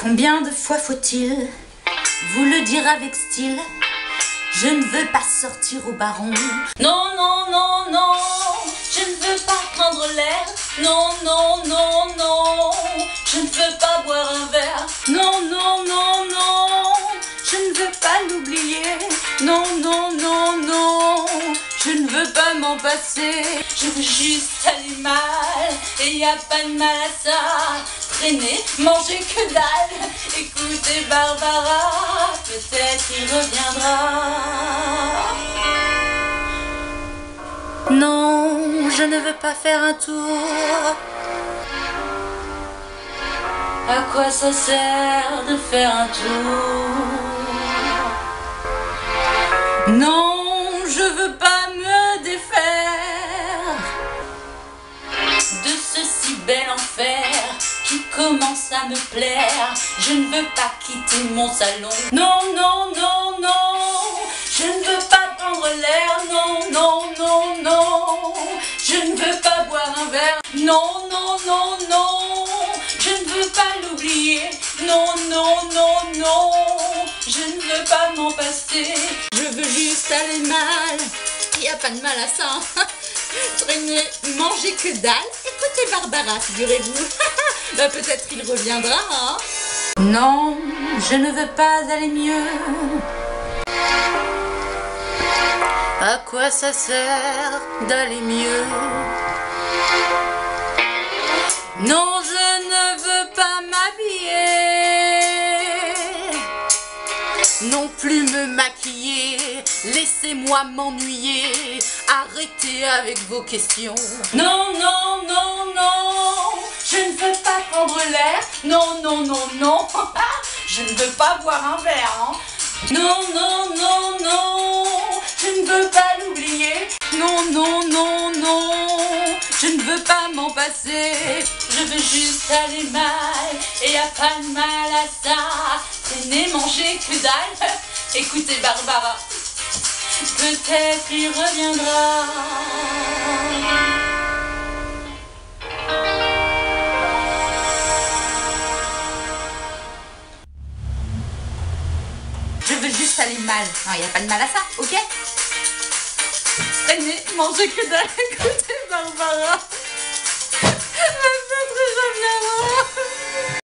Combien de fois faut-il vous le dire avec style? Je ne veux pas sortir au baron. Non, non, non, non, je ne veux pas prendre l'air. Non, non, non, non, je ne veux pas boire un verre. Non, non, non, non, je ne veux pas l'oublier. Non, non, non, non, je ne veux pas m'en passer. Je veux juste aller mal, et y a pas de mal à ça. Traîner, manger que dalle, écoutez Barbara, peut-être il reviendra. Non, je ne veux pas faire un tour. À quoi ça sert de faire un tour? Non, je veux pas me défaire de ce si bel enfer qui commence à me plaire. Je ne veux pas quitter mon salon. Non, non, non, non, je ne veux pas prendre l'air. Non, non, non, non, je ne veux pas boire un verre. Non, non, non, non, je ne veux pas l'oublier. Non, non, non, non, je ne veux pas m'en passer. Je veux juste aller mal, il n'y a pas de mal à ça. Traîner, manger que dalle, écoutez Barbara, figurez-vous. Bah, peut-être il reviendra, hein. Non, je ne veux pas aller mieux. À quoi ça sert d'aller mieux? Non, je ne veux pas m'habiller, non plus me maquiller. Laissez-moi m'ennuyer. Arrêtez avec vos questions. Non, non, non, non, je ne veux pas prendre l'air. Non, non, non, non, je ne veux pas boire un verre, hein. Non, non, non, non, je ne veux pas l'oublier. Non, non, non, non, je ne veux pas m'en passer. Je veux juste aller mal, et y a pas de mal à ça. Traîner, manger que dalle, écoutez Barbara, peut-être il reviendra. Je veux juste aller mal. Non, il n'y a pas de mal à ça, ok? Traîner, manger que dalle, écoutez Barbara, peut-être il reviendra.